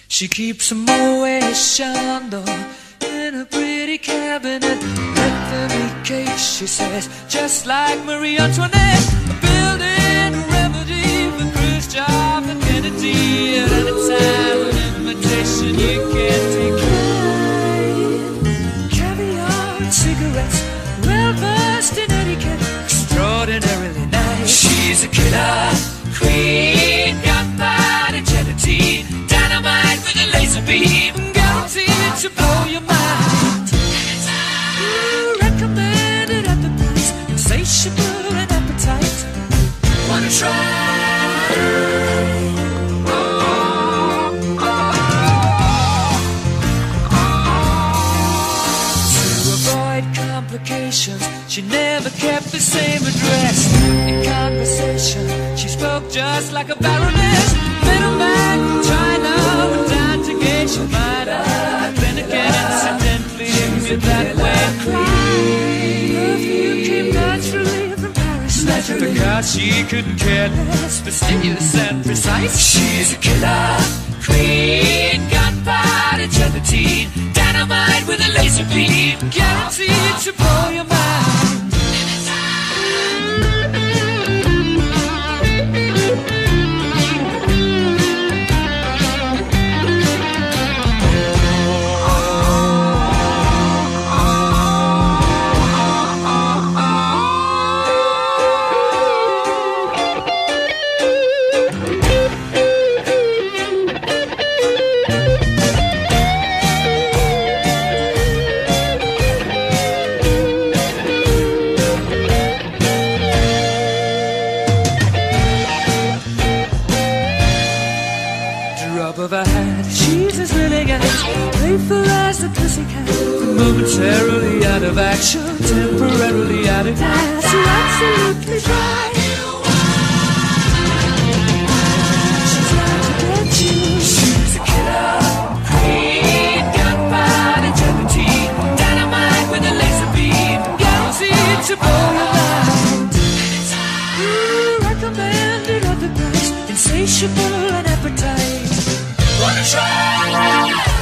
She keeps a Moet Chandon in a pretty cabinet. Let them eat cake, she says, just like Marie Antoinette. Building a remedy for Khrushchev and Kennedy. At any time, an invitation you can't decline. Caviar and cigarettes, well versed in etiquette, extraordinarily nice. She's a killer queen, gunpowder and gelatine, dynamite with a laser beam, guaranteed to blow your mind. Recommended at the price, insatiable and appetite. Wanna try? To avoid complications, she never kept the same address. In conversation, she spoke just like a baroness. Middleman from China went down to Geisha Minor. Then again, incidentally, it that way. Perfume came naturally from Paris. Naturally. Because she couldn't care less, fastidious and precise. She's a killer queen, gunpowder, gelatine, dynamite with a laser beam, guaranteed to blow your mind. Of her hat, she's as willing as playful as the pussycat. Momentarily out of action, temporarily out of gas. You're absolutely right. She's out to get you. She's a killer queen, gunpowder, gelatine, dynamite with a laser beam, guaranteed to blow your mind. Recommended at the price, insatiable and appetite. Wanna try?